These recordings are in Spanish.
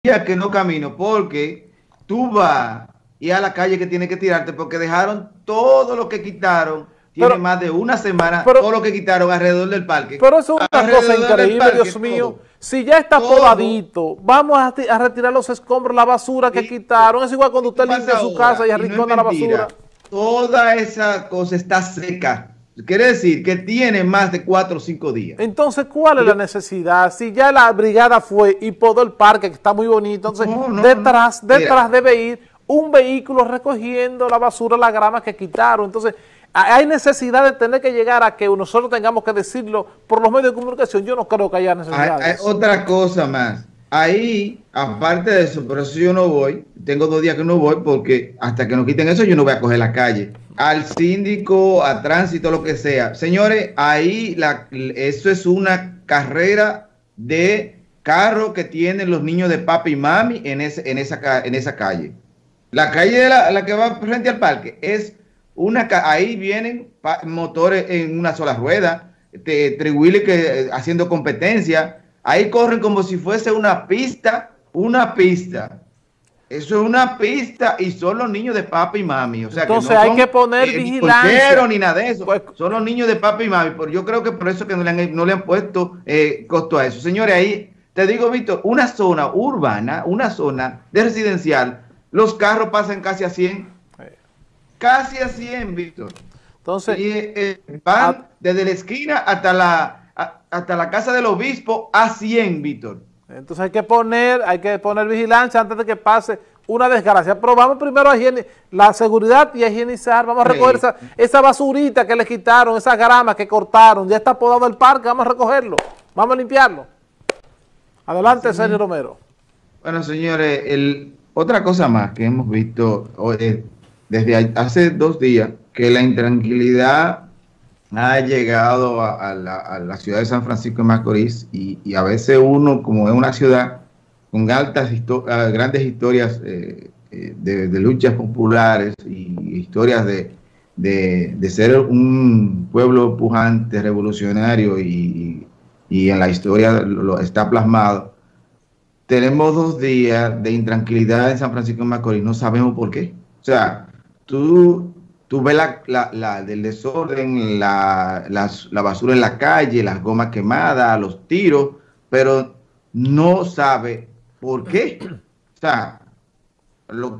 días que no camino porque tú vas y a la calle que tienes que tirarte porque dejaron todo lo que quitaron. Tiene Pero, más de una semana pero, todo lo que quitaron alrededor del parque. pero eso es una cosa Alrededor del increíble, parque, Dios mío. todo. Si ya está Todo. podadito, vamos a retirar los escombros, la basura que Listo. quitaron. Es igual cuando ¿Y qué usted limpia pasa su casa ahora? y Y no es arrincona la basura. mentira. Toda esa cosa está seca. Quiere decir que tiene más de 4 o 5 días. Entonces, ¿cuál es Y la necesidad? Si ya la brigada fue y podó el parque, que está muy bonito, entonces no. detrás Mira, debe ir un vehículo recogiendo la basura, la grama que quitaron. Entonces, hay necesidad de tener que llegar a que nosotros tengamos que decirlo por los medios de comunicación. Yo no creo que haya necesidad de hay eso. otra cosa más. Ahí, aparte de eso, por eso yo no voy. Tengo 2 días que no voy porque hasta que no quiten eso, yo no voy a coger la calle. Al síndico, a tránsito, lo que sea. Señores, ahí eso es una carrera de carro que tienen los niños de papi y mami en esa calle. La calle de la que va frente al parque es ahí vienen motores en una sola rueda, trihuiles que haciendo competencia. Ahí corren como si fuese una pista, una pista. Eso es una pista y son los niños de papi y mami. O sea que Entonces, no hay son que poner ni vigilancia. porqueros ni nada de eso. Pues, Son los niños de papi y mami. Pero yo creo que por eso que no le han puesto costo a eso. Señores, ahí te digo, Víctor, una zona urbana, una zona de residencial, los carros pasan casi a 100. Casi a 100, Víctor. entonces, Y van desde la esquina hasta la casa del obispo a 100, Víctor. Entonces hay que poner vigilancia antes de que pase una desgracia. Pero vamos primero a la seguridad y a higienizar. Vamos a recoger esa basurita que le quitaron, esas gramas que cortaron. Ya está podado el parque, vamos a recogerlo. Vamos a limpiarlo. Adelante, Sergio Romero. Bueno, señores, otra cosa más que hemos visto desde hace 2 días, que la intranquilidad ha llegado a la ciudad de San Francisco de Macorís y a veces uno, como es una ciudad con grandes historias de luchas populares y historias de ser un pueblo pujante, revolucionario y en la historia lo está plasmado. Tenemos 2 días de intranquilidad en San Francisco de Macorís, no sabemos por qué. O sea, tú ves del desorden, la basura en la calle, las gomas quemadas, los tiros, pero no sabe por qué. O sea, lo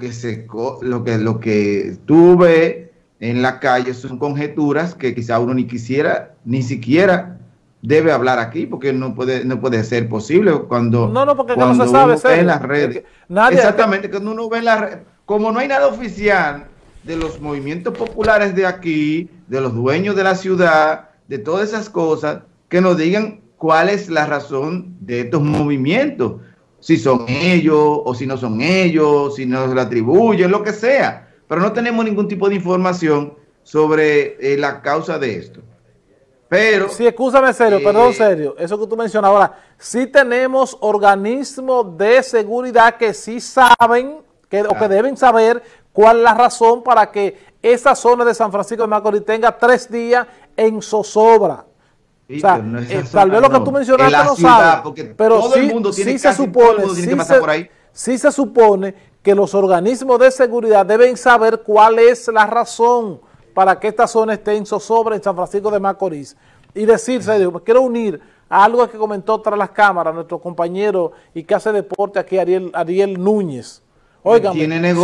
que tú ves en la calle son conjeturas que quizá uno ni siquiera debe hablar aquí, porque no puede ser posible cuando Porque no se sabe, uno ve en las redes. Exactamente, cuando uno ve en las redes, como no hay nada oficial de los movimientos populares de aquí, de los dueños de la ciudad, de todas esas cosas, que nos digan cuál es la razón de estos movimientos, si son ellos o si no son ellos, si nos lo atribuyen, lo que sea, pero no tenemos ningún tipo de información sobre la causa de esto. Pero, sí, escúchame, perdón, serio, eso que tú mencionas ahora, sí tenemos organismos de seguridad que sí saben, o que deben saber cuál es la razón para que esa zona de San Francisco de Macorís tenga 3 días en zozobra. O sea, no tal vez lo que tú mencionaste no sabe, pero todo el mundo tiene que pasar por ahí. Sí se supone que los organismos de seguridad deben saber cuál es la razón para que esta zona esté en zozobra en San Francisco de Macorís. Y decir, serio, me quiero unir a algo que comentó tras las cámaras nuestro compañero y que hace deporte aquí, Ariel Núñez. Oigan,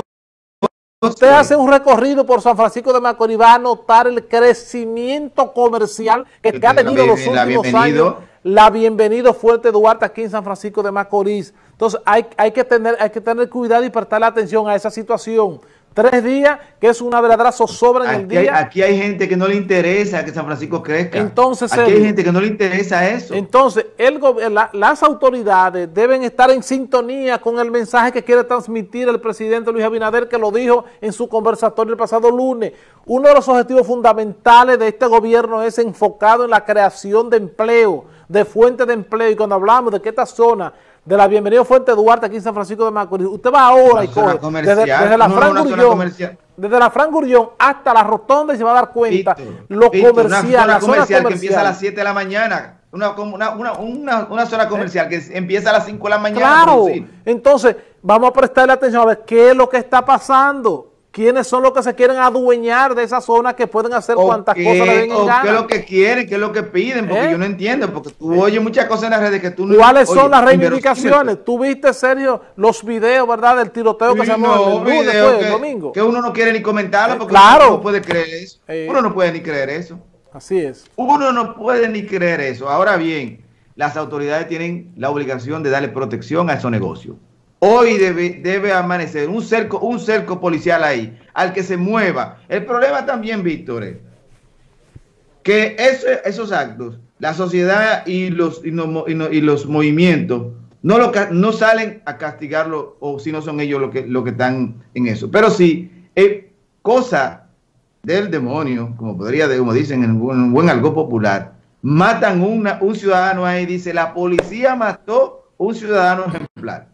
usted hace un recorrido por San Francisco de Macorís, va a notar el crecimiento comercial que ha tenido los últimos años. La Bienvenido Fuerte Duarte aquí en San Francisco de Macorís. Entonces hay que tener cuidado y prestarle atención a esa situación. 3 días, que es una verdadera zozobra en el día. Aquí hay gente que no le interesa que San Francisco crezca. Entonces, aquí hay gente que no le interesa eso. Entonces, las autoridades deben estar en sintonía con el mensaje que quiere transmitir el presidente Luis Abinader, que lo dijo en su conversatorio el pasado lunes. Uno de los objetivos fundamentales de este gobierno es enfocado en la creación de empleo, de fuentes de empleo. Y cuando hablamos de que esta zona de la Bienvenido Fuerte Duarte aquí en San Francisco de Macorís, usted va ahora y coge desde la Fran Gurillón, desde la Fran Gurrión hasta la rotonda y se va a dar cuenta Víctor, comercial, la zona comercial que empieza a las 7 de la mañana, una zona comercial que empieza a las 5 de la mañana. Claro, entonces vamos a prestarle atención a ver qué es lo que está pasando. ¿Quiénes son los que se quieren adueñar de esa zona que pueden hacer cuantas cosas le den en gana? ¿Qué es lo que quieren? ¿Qué es lo que piden? Porque yo no entiendo, porque tú oyes muchas cosas en las redes que tú no... ¿Cuáles son las reivindicaciones? Tú viste, Sergio, los videos, ¿verdad? Del tiroteo que se llamó el domingo. Que uno no quiere ni comentarlo porque claro, uno no puede creer eso. Uno no puede ni creer eso. Así es. Uno no puede ni creer eso. Ahora bien, las autoridades tienen la obligación de darle protección a esos negocios. Hoy debe amanecer un cerco policial ahí, al que se mueva. El problema también, Víctor, es que esos actos, la sociedad y los movimientos no salen a castigarlo, o si no son ellos los que están en eso. Pero sí, es cosa del demonio, como dicen en un buen algo popular, matan un ciudadano ahí, dice, la policía mató un ciudadano ejemplar.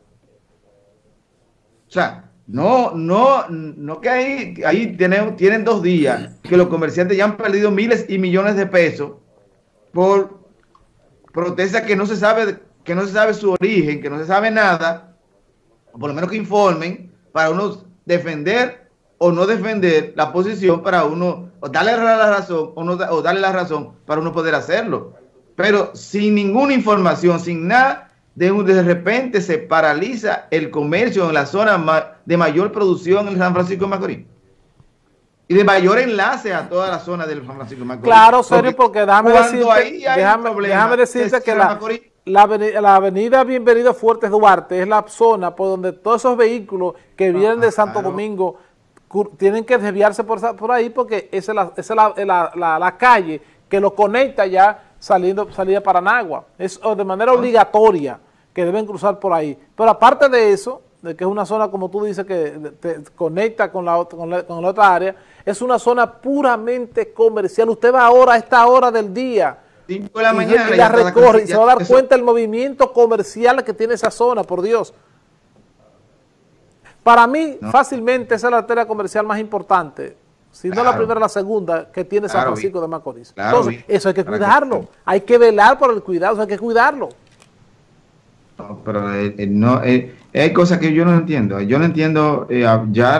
O sea, no que ahí tienen 2 días que los comerciantes ya han perdido miles y millones de pesos por protestas que no se sabe su origen, que no se sabe nada, o por lo menos que informen para uno defender o no defender la posición, para uno o darle la razón o darle la razón para uno poder hacerlo. Pero sin ninguna información, sin nada, de repente se paraliza el comercio en la zona de mayor producción en San Francisco de Macorís y de mayor enlace a toda la zona del San Francisco de Macorís. Claro, Sergio, porque déjame decirte que la avenida Bienvenido Fuertes Duarte es la zona por donde todos esos vehículos que vienen de Santo Domingo tienen que desviarse por ahí, porque esa es la calle que lo conecta ya salida para Nagua. Es de manera obligatoria que deben cruzar por ahí. Pero aparte de eso, de que es una zona, como tú dices, que te conecta con la otra área, es una zona puramente comercial. Usted va ahora a esta hora del día 5 de la mañana y la recorre y se va a dar cuenta del movimiento comercial que tiene esa zona, por Dios. Para mí, fácilmente, esa es la arteria comercial más importante. Si no la primera, la segunda que tiene San Francisco de Macorís. Entonces, eso hay que cuidarlo. Hay que velar por el cuidado, hay que cuidarlo. No, pero hay cosas que yo no entiendo. Yo no entiendo ya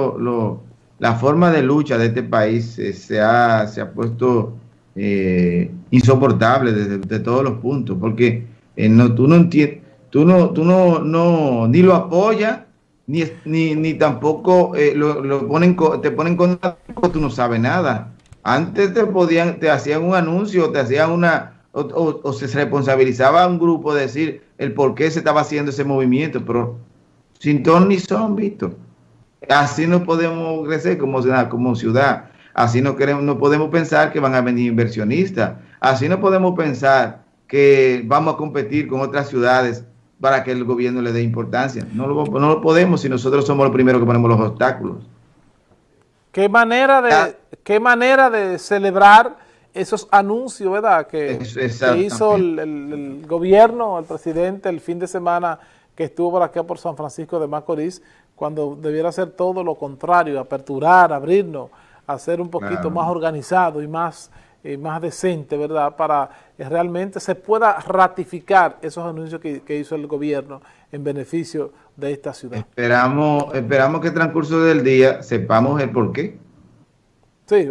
la forma de lucha de este país se ha puesto insoportable desde todos los puntos, porque tú no entiendes, tú no ni lo apoyas ni tampoco te ponen contra, tú no sabes nada. Antes te hacían un anuncio, te hacían o se responsabilizaba a un grupo de decir el por qué se estaba haciendo ese movimiento, pero sin ton ni son, Víctor. Así no podemos crecer como ciudad, así no podemos pensar que van a venir inversionistas, así no podemos pensar que vamos a competir con otras ciudades para que el gobierno le dé importancia. No lo podemos si nosotros somos los primeros que ponemos los obstáculos. ¿Qué manera de celebrar esos anuncios, verdad, que hizo el gobierno, el presidente, el fin de semana que estuvo por acá por San Francisco de Macorís, cuando debiera hacer todo lo contrario, aperturar, abrirnos, hacer un poquito más organizado y más decente, ¿verdad?, para realmente se pueda ratificar esos anuncios que hizo el gobierno en beneficio de esta ciudad. Esperamos que el transcurso del día sepamos el por qué. Sí,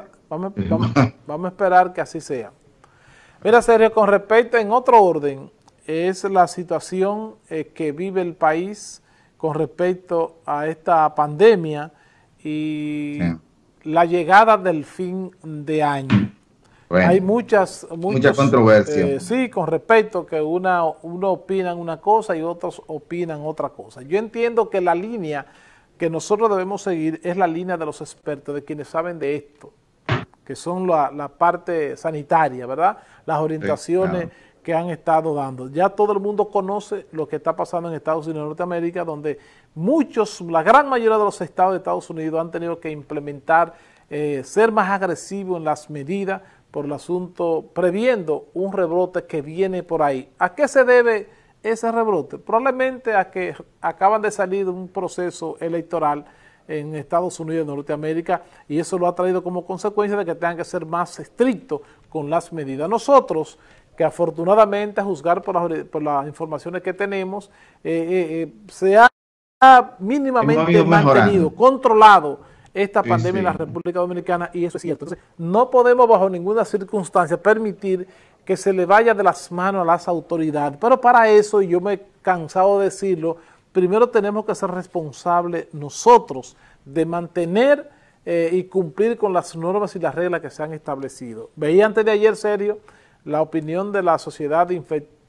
vamos a esperar que así sea. Mira, Sergio, con respecto, en otro orden, es la situación que vive el país con respecto a esta pandemia y la llegada del fin de año. Bueno, hay mucha controversia. Sí, con respecto que uno opina una cosa y otros opinan otra cosa. Yo entiendo que la línea que nosotros debemos seguir es la línea de los expertos, de quienes saben de esto, que son la parte sanitaria, ¿verdad? Las orientaciones que han estado dando. Ya todo el mundo conoce lo que está pasando en Estados Unidos de Norteamérica, donde la gran mayoría de los estados de Estados Unidos han tenido que implementar, ser más agresivos en las medidas por el asunto, previendo un rebrote que viene por ahí. ¿A qué se debe ese rebrote? Probablemente a que acaban de salir de un proceso electoral en Estados Unidos de Norteamérica, y eso lo ha traído como consecuencia de que tengan que ser más estrictos con las medidas. Nosotros, que afortunadamente, a juzgar por las informaciones que tenemos, se ha mínimamente mantenido, controlado esta pandemia en la República Dominicana, y eso es cierto. Entonces, no podemos bajo ninguna circunstancia permitir que se le vaya de las manos a las autoridades, pero para eso, y yo me he cansado de decirlo, primero tenemos que ser responsables nosotros de mantener y cumplir con las normas y las reglas que se han establecido. Veía antes de ayer, Sergio, la opinión de la Sociedad de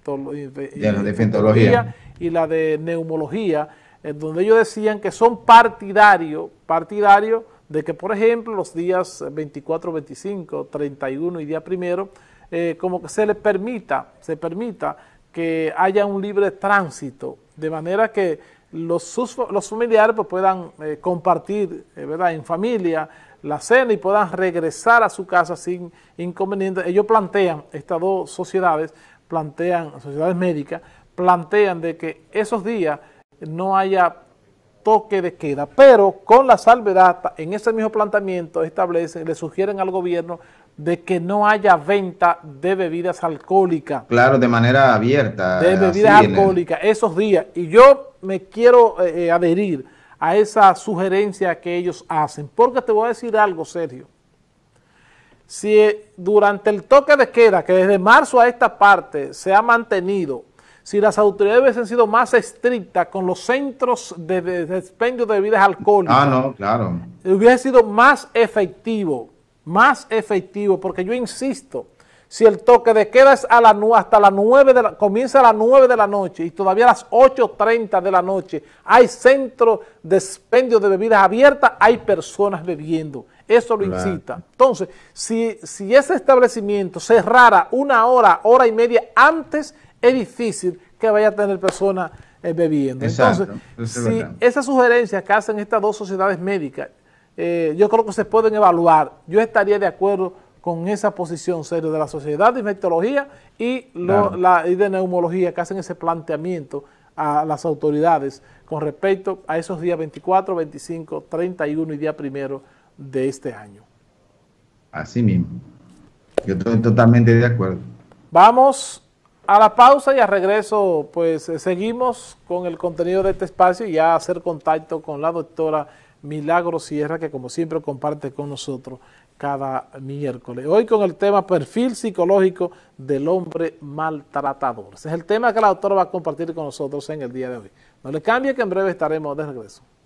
Infectología y la de Neumología, donde ellos decían que son partidarios de que, por ejemplo, los días 24, 25, 31 y día primero, como que se permita que haya un libre tránsito, de manera que los familiares pues, puedan compartir ¿verdad? En familia la cena y puedan regresar a su casa sin inconvenientes. Ellos plantean, estas dos sociedades médicas, plantean de que esos días no haya toque de queda, pero con la salvedad, en ese mismo planteamiento le sugieren al gobierno de que no haya venta de bebidas alcohólicas. Claro, de manera abierta. De bebidas alcohólicas, esos días. Y yo me quiero adherir a esa sugerencia que ellos hacen, porque te voy a decir algo, Sergio. Si durante el toque de queda, que desde marzo a esta parte se ha mantenido, si las autoridades hubiesen sido más estrictas con los centros de expendio de bebidas alcohólicas, no, claro, hubiese sido más efectivo, porque yo insisto, si el toque de queda es hasta las 9 comienza a las 9 de la noche y todavía a las 8:30 de la noche hay centros de expendio de bebidas abiertas, hay personas bebiendo. Eso lo incita. Entonces, si ese establecimiento cerrara una hora y media antes, es difícil que vaya a tener personas bebiendo. Exacto. Entonces, si esas sugerencias que hacen estas dos sociedades médicas, yo creo que se pueden evaluar. Yo estaría de acuerdo con esa posición seria de la Sociedad de Infectología y de Neumología, que hacen ese planteamiento a las autoridades con respecto a esos días 24, 25, 31 y día primero de este año. Así mismo. Yo estoy totalmente de acuerdo. Vamos a la pausa y al regreso pues seguimos con el contenido de este espacio y ya hacer contacto con la doctora Milagros Sierra, que como siempre comparte con nosotros cada miércoles. Hoy con el tema perfil psicológico del hombre maltratador. Ese es el tema que la doctora va a compartir con nosotros en el día de hoy. No le cambie, que en breve estaremos de regreso.